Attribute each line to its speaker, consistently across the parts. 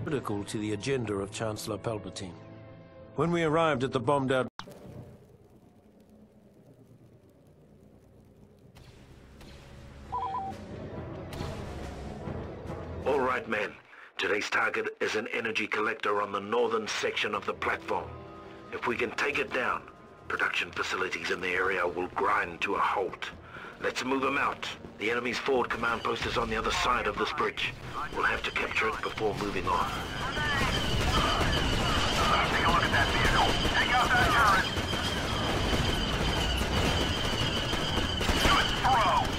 Speaker 1: critical to the agenda of Chancellor Palpatine. When we arrived at the bombed-out...
Speaker 2: All right, men. Today's target is an energy collector on the northern section of the platform. If we can take it down, production facilities in the area will grind to a halt. Let's move them out. The enemy's forward command post is on the other side of this bridge. We'll have to capture it before moving on.
Speaker 3: Take a look at that vehicle. Take out that turret. Good throw.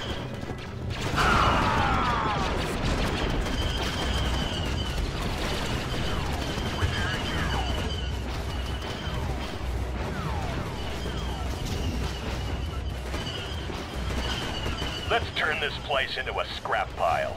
Speaker 4: Let's turn this place into a scrap pile.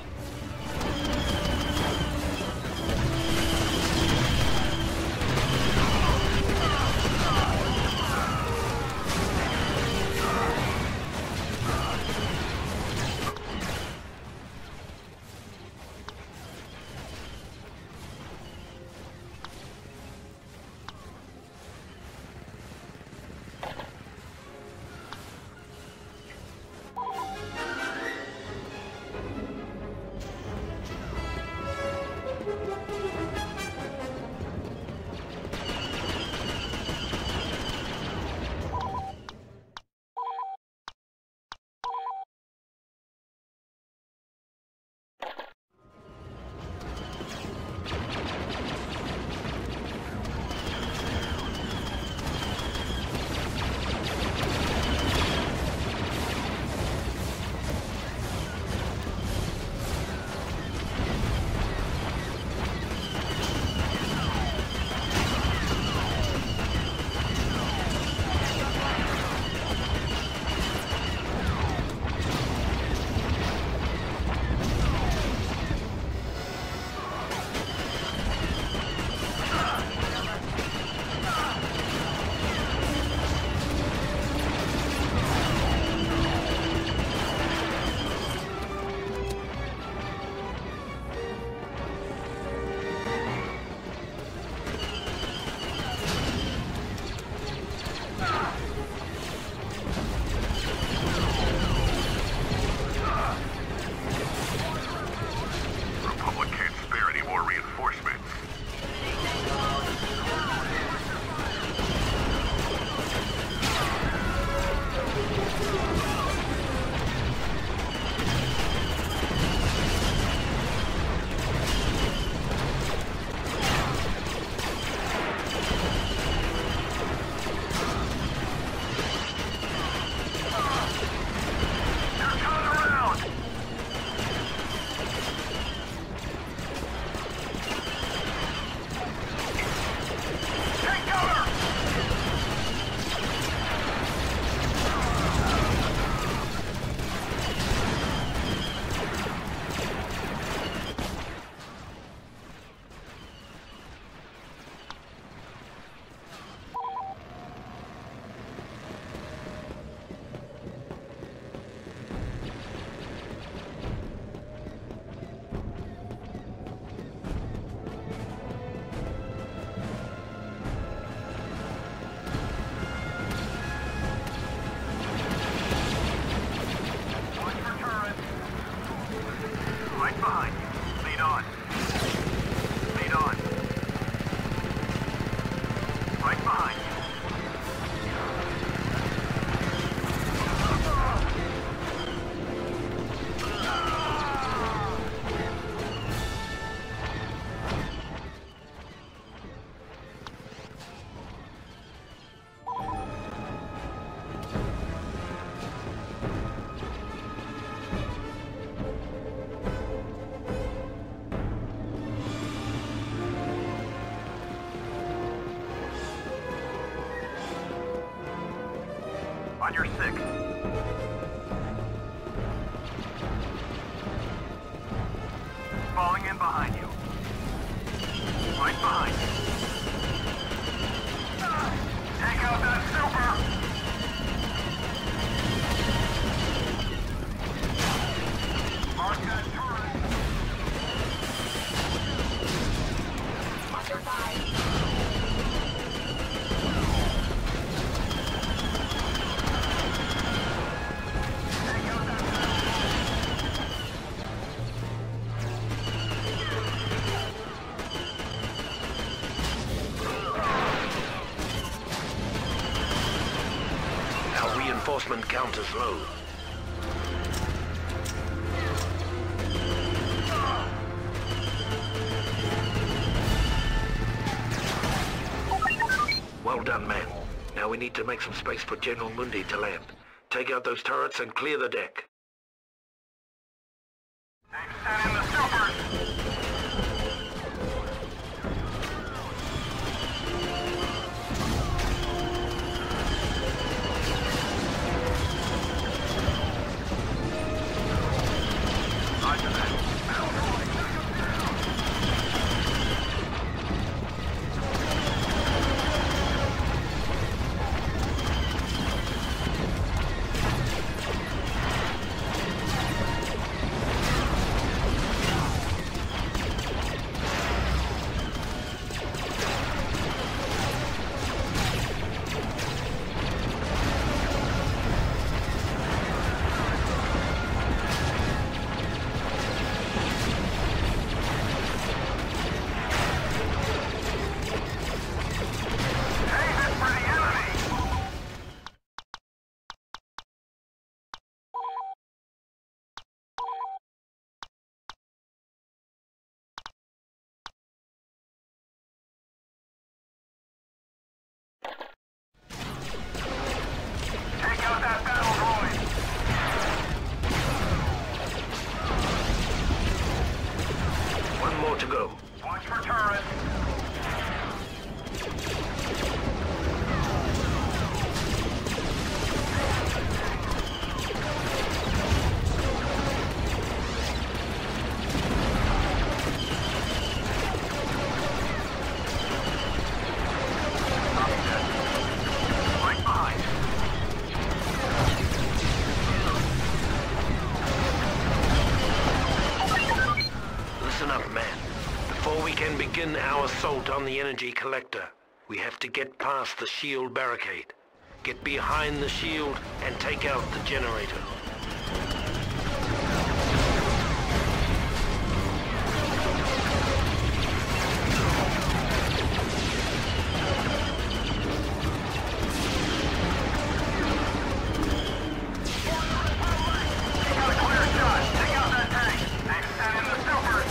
Speaker 3: On your six. Falling in behind you. Right behind you. Take out that super! Mark that turret!
Speaker 2: Reinforcement count is low. Well done, man. Now we need to make some space for General Mundi to land. Take out those turrets and clear the deck.
Speaker 3: Send in the supers. Roger that.
Speaker 2: More to go.
Speaker 3: Watch for turrets. Right behind.
Speaker 2: Listen up, man. Before we can begin our assault on the energy collector, we have to get past the shield barricade. Get behind the shield and take out the generator.
Speaker 3: You got a clear shot. Take out that tank. And send in the supers.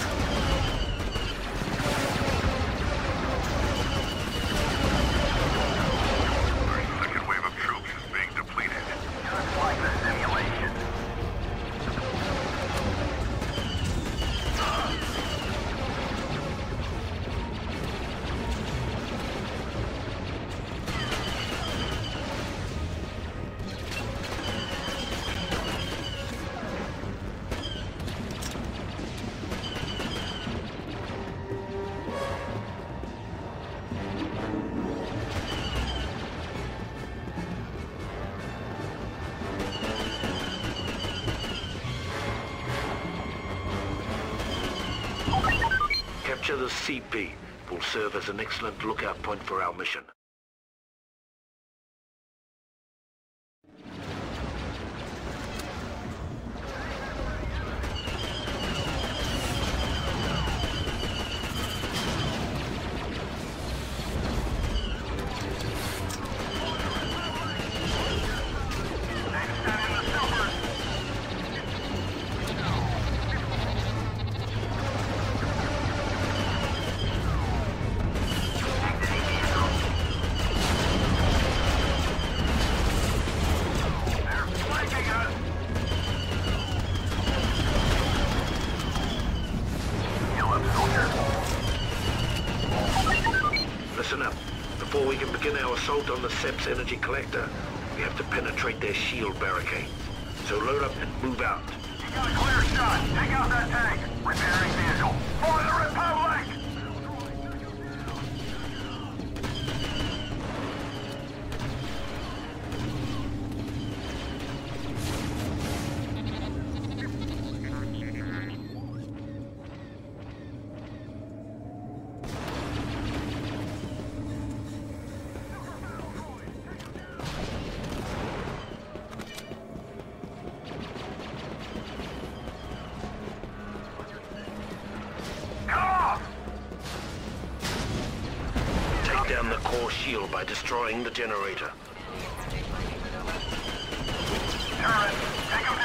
Speaker 5: Second wave of troops is being depleted.
Speaker 3: Just like the simulation.
Speaker 2: Capture the CP will serve as an excellent lookout point for our mission. Listen up. Before we can begin our assault on the SEP's energy collector, we have to penetrate their shield barricade. So load up and move out.
Speaker 3: You got a clear shot. Take out that tank. Repairing vehicle. For the Republic!
Speaker 2: Take down the core shield by destroying the generator.
Speaker 3: turret. Take them